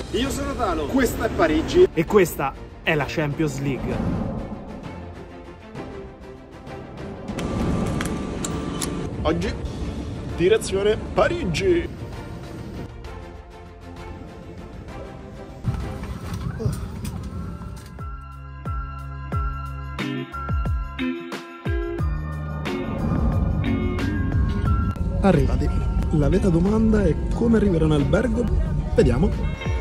Io sono Talo, questa è Parigi e questa è la Champions League. Oggi, direzione Parigi. Arrivati. La vera domanda è come arrivare in albergo? Vediamo.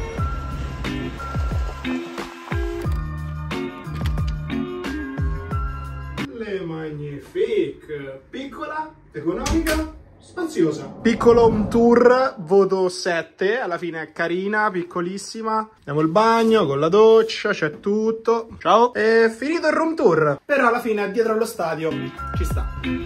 Le Magnifique. Piccola, economica, spaziosa. Piccolo home tour, voto 7. Alla fine è carina, piccolissima. Andiamo al bagno con la doccia, c'è tutto. Ciao. È finito il room tour. Però alla fine dietro allo stadio ci sta.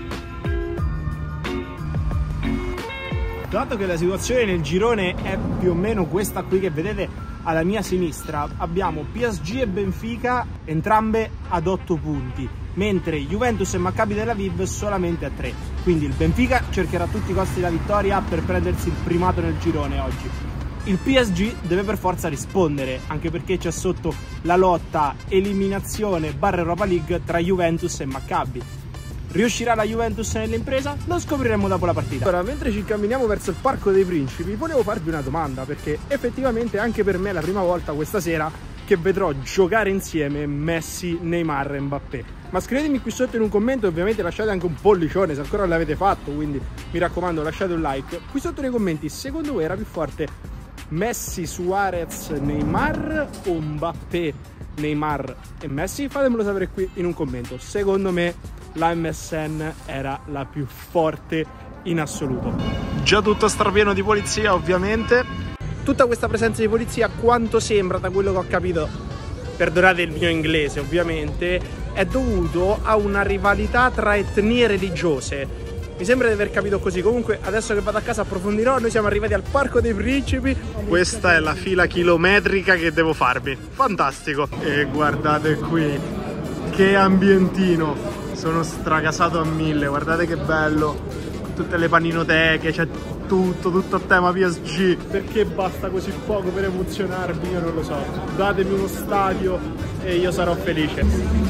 Dato che la situazione nel girone è più o meno questa qui che vedete alla mia sinistra, abbiamo PSG e Benfica entrambe ad 8 punti, mentre Juventus e Maccabi Tel Aviv solamente a 3. Quindi il Benfica cercherà a tutti i costi la vittoria per prendersi il primato nel girone oggi. Il PSG deve per forza rispondere, anche perché c'è sotto la lotta eliminazione / Europa League tra Juventus e Maccabi. Riuscirà la Juventus nell'impresa? Lo scopriremo dopo la partita. Ora, mentre ci incamminiamo verso il Parco dei Principi, volevo farvi una domanda, perché effettivamente anche per me è la prima volta questa sera che vedrò giocare insieme Messi, Neymar e Mbappé. Ma scrivetemi qui sotto in un commento e ovviamente lasciate anche un pollicione se ancora non l'avete fatto, quindi mi raccomando lasciate un like. Qui sotto nei commenti, secondo voi era più forte Messi, Suarez, Neymar o Mbappé, Neymar e Messi? Fatemelo sapere qui in un commento. Secondo me la MSN era la più forte in assoluto. Già tutto strapieno di polizia, ovviamente. Tutta questa presenza di polizia, quanto sembra, da quello che ho capito, perdonate il mio inglese ovviamente, è dovuto a una rivalità tra etnie religiose. Mi sembra di aver capito così. Comunque adesso che vado a casa approfondirò. Noi siamo arrivati al Parco dei Principi. Questa è la fila chilometrica che devo farmi. Fantastico. E guardate qui, che ambientino. Sono stragasato a 1000, guardate che bello. Tutte le paninoteche, c'è tutto a tema PSG. Perché basta così poco per emozionarvi? Io non lo so. Datemi uno stadio e io sarò felice.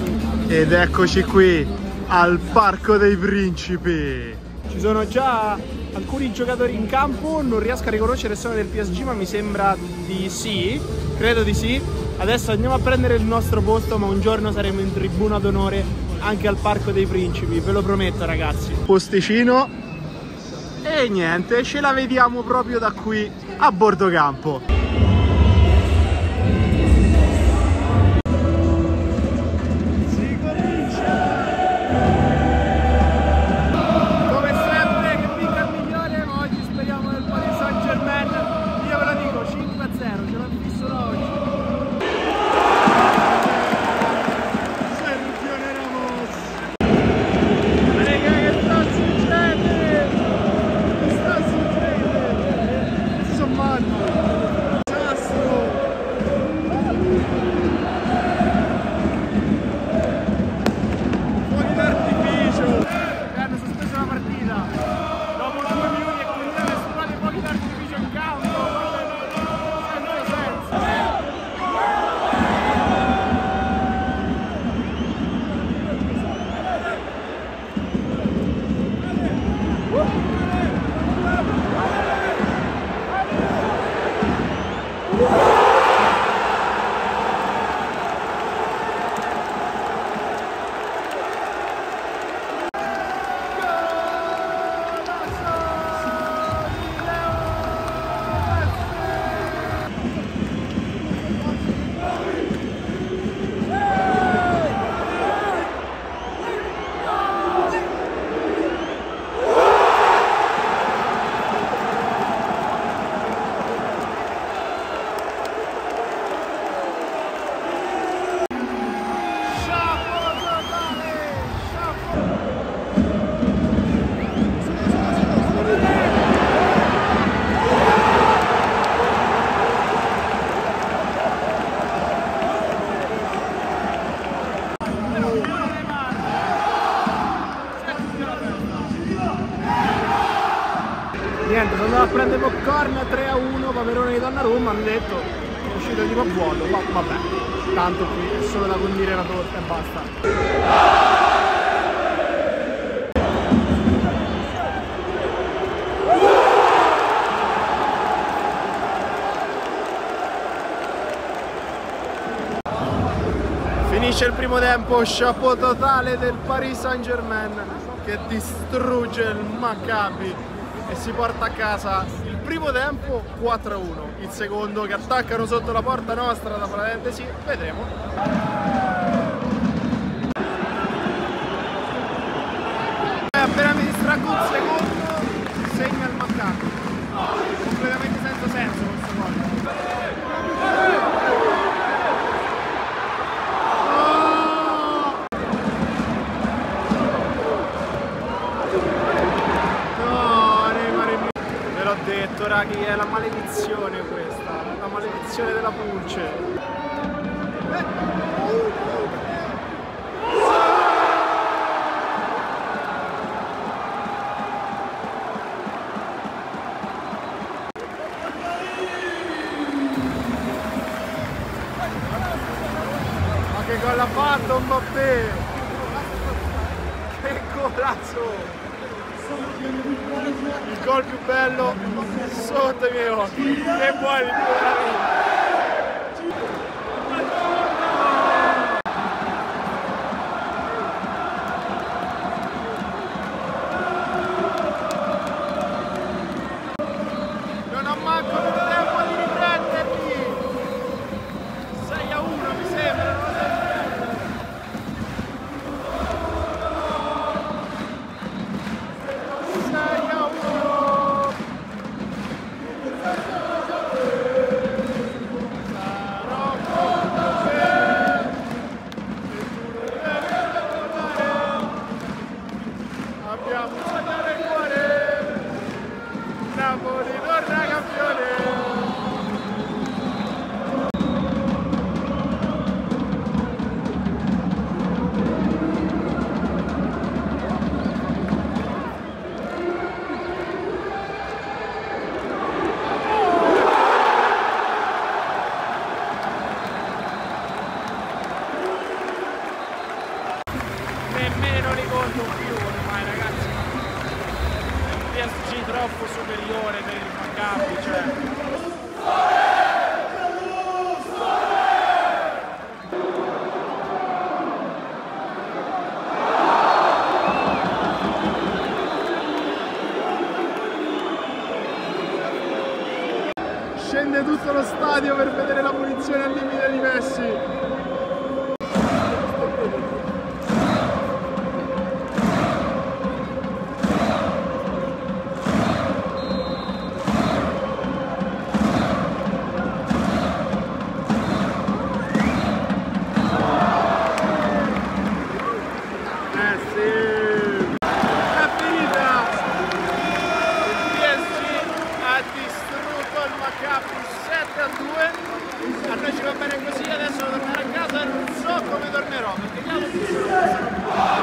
Ed eccoci qui al Parco dei Principi. Ci sono già alcuni giocatori in campo. Non riesco a riconoscere il sono del PSG, ma mi sembra di sì. Credo di sì. Adesso andiamo a prendere il nostro posto, ma un giorno saremo in tribuna d'onore anche al Parco dei Principi, ve lo prometto ragazzi. Posticino e niente, ce la vediamo proprio da qui a bordo campo. Niente, sono andato a prendere popcorn 3-1, Paperone di Donnarumma, hanno detto uscito tipo a vuoto, ma vabbè, tanto qui è solo da condire la torta e basta. Finisce il primo tempo, chapeau totale del Paris Saint-Germain che distrugge il Maccabi e si porta a casa il primo tempo 4-1, il secondo che attaccano sotto la porta nostra, da parentesi, vedremo. Appena mi distraggo un secondo, segna il Maccabi, completamente senza senso questo gol. Detto raghi, è la maledizione questa, la maledizione della pulce. Ma che gol ha fatto Mbappé! Che golazzo! Il gol più bello sotto i miei occhi, che vuoi di più della vita? Non ho manco più tempo di riprendermi. 6-1 mi sembra, non lo so. Abbiamo saltato il cuore, Napoli torna campione. Nemmeno li conto più ormai ragazzi, PSG troppo superiore per il Maccabi, cioè. Scende tutto lo stadio per vedere la punizione al limite di Messi. A noi ci va bene così, adesso devo tornare a casa e non so come tornerò, perché gli altri sono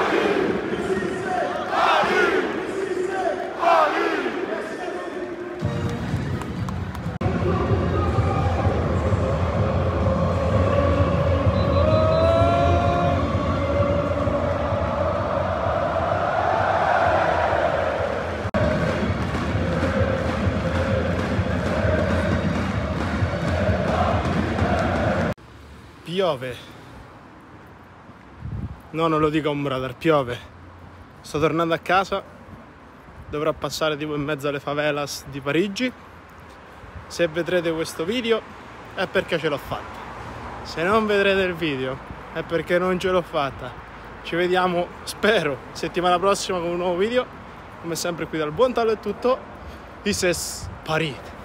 piove. No, non lo dico a un brother, piove. Sto tornando a casa, dovrò passare tipo in mezzo alle favelas di Parigi. Se vedrete questo video è perché ce l'ho fatta. Se non vedrete il video è perché non ce l'ho fatta. Ci vediamo, spero, settimana prossima con un nuovo video. Come sempre qui dal Buon Tallo è tutto. This is Paris.